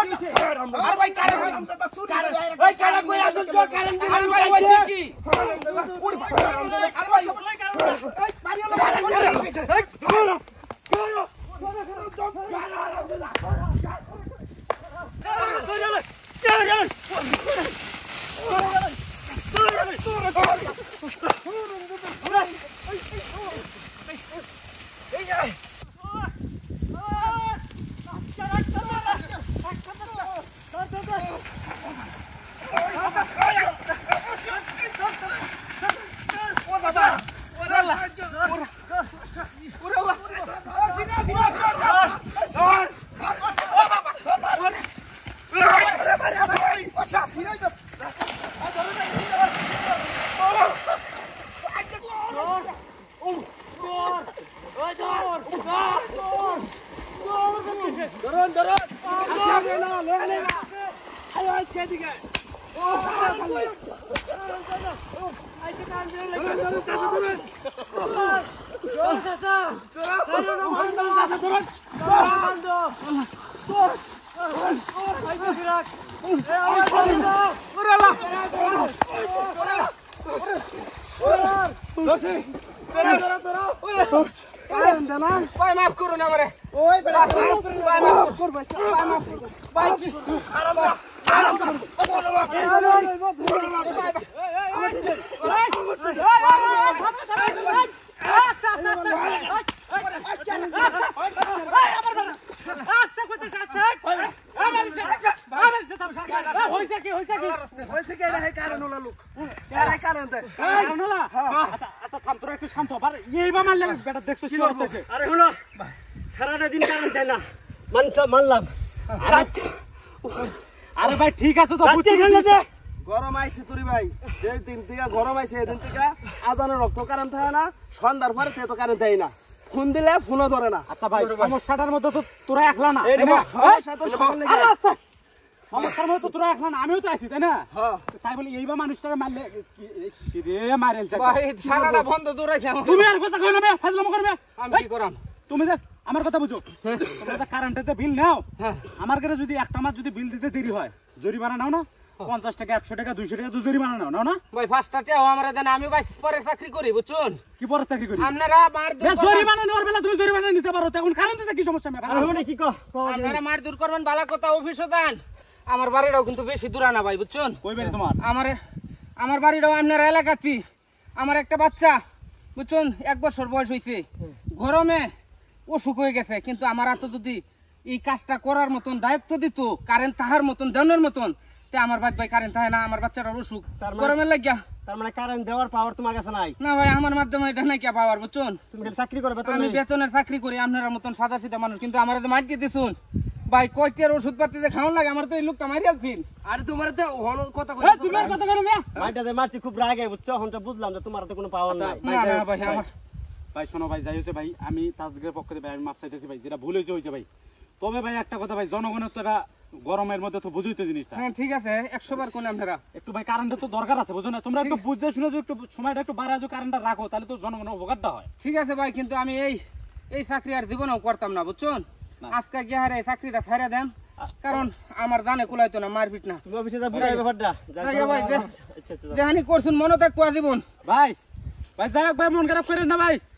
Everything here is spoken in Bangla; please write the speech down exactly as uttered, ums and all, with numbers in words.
আর ভাই কারেন্ট হারামজাদা চুরি ভাই কারেন্ট কই আসল তো কারেন্ট আর ভাই ওই কি ওর ভাই আর ভাই এই পানি হলো এই করো করো Dorong, dorong. Asyik na, lele na. Ayo asyik diga. Oh, dorong. Asyik kan dia lagi. Dorong, dorong, dorong. Dorong, sasa. Dorong. Dorong, mando, sasa dorong. Dorong, mando. Dorong. Oh, ayo gerak. Eh, awas mando. Urala. Dorong. Dorong. Dorong. Dorong, dorong, dorong. কারণ দেনা ভাই মাফ করো না আমারে ওই বেটা ভাই মাফ কর ভাই ভাই মাফ কর ভাই কি আরাম আরাম কর চলো বাপ চলো বাপ আরে ভাই ঠিক আছে তো গরম আইছে তোরি ভাই যে দিন থেকে গরম আইছে এই দিন থেকে আজানের রক্ত কারেন্ট থাকে না সন্ধ্যার পরে তে তো কারেন্ট দেয় না ফোন দিলে ফোনও ধরে না আচ্ছা ভাই সমস্যাটার মধ্যে তো তোরা একলা না সমস্যা তো সকাল লাগে সমস্যার মধ্যে তো তোরা একলা না আমিও তো আছি তাই না হ্যাঁ তাই বলি এইবা মানুষটারে মারলে রে মারেল চাই ভাই সারাটা বন্ধ দৌড়াই খাও তুমি আর কথা কই না বে ফাজলামো করবে আমি কি করাম তুমি যে আমার কথা বুঝো তোমরা কারেন্টের বিল নাও আমার কাছে যদি একটা মাস যদি বিল দিতে দেরি হয় জরিমানা নাও না পঞ্চাশ টাকা একশো টাকা দুইশো টাকা তো জরিমানা নাও নাও না ভাই পাঁচটা টাকা আমারে দেন আমি ভাই পরে চাকরি করি বুঝুন কি পরে চাকরি করি আপনারা মার দূর জরিমানা নেওয়ার বেলা তুমি জরিমানা নিতে পারো তখন কারেন্টেতে কি সমস্যা মে ভালো হবে কি কো আপনারা মার দূর করবেন ভালো কথা অফিসে দেন আমার বাড়িটাও কিন্তু বেশি দূর না ভাই বুঝুন কই বাড়ি তোমার আমার আমার বাড়িটাও আপনার এলাকাতে আমার একটা বাচ্চা বুঝুন এক বছর বয়স হইছে গরমে অসুখ হয়ে গেছে কিন্তু আমার হাতে যদি এই কাজটা করার মতন দায়িত্ব দিত কারেন্ট তাহার মতন দেওয়ার মতন তে আমার ভাই ভাই কারেন্ট থাকে না আমার বাচ্চাটার অসুখ গরমের লাগিয়া তার মানে কারেন্ট দেওয়ার পাওয়ার তোমার কাছে নাই না ভাই আমার মাধ্যমে এটা নাই কি পাওয়ার বুঝুন তুমি চাকরি করবে আমি বেতনের চাকরি করি আপনার মতন সাদা সিধা মানুষ কিন্তু আমার মার দিয়ে দিছুন ভাই কয়টার ওষুধ পাতি যে খাওয়ান লাগে আমার তো এই লোকটা মারি আলছিন আরে তোমার তো কথা কই তোমার কথা কই না ভাইটা যে মারছি খুব রাগে বুঝছো হনটা বুঝলাম যে তোমার তো কোনো পাওয়ার নাই না না ভাই আমার ভাই শোনো ভাই যাই হইছে ভাই আমি তাদের পক্ষ থেকে ভাই আমি মাপ চাইতেছি ভাই যেটা ভুল হইছে হইছে ভাই তবে ভাই একটা কথা ভাই জনগণের তো এটা গরমের মধ্যে তো বুঝুইতে জিনিসটা হ্যাঁ ঠিক আছে একশো বার কোন আপনারা একটু ভাই কারেন্টের তো দরকার আছে বুঝো না তোমরা একটু বুঝে শুনে যদি একটু সময়টা একটু বাড়ায় যদি কারেন্টটা রাখো তাহলে তো জনগণের উপকারটা হয় ঠিক আছে ভাই কিন্তু আমি এই এই চাকরি আর জীবনেও করতাম না বুঝছেন আজকে গিয়ে হারে চাকরিটা ছেড়ে দেন কারণ আমার জানে কুলাইতো না মারপিট না তুমি অফিসে যা বুঝাই ব্যাপারটা যা ভাই দেখানি করছুন মনে থাক কোয়া জীবন ভাই ভাই যাই ভাই মন খারাপ করেন না ভাই